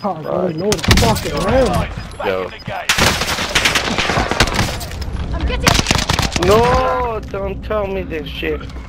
Oh, right. No the fucking round. Yo. I'm getting. No, don't tell me this shit.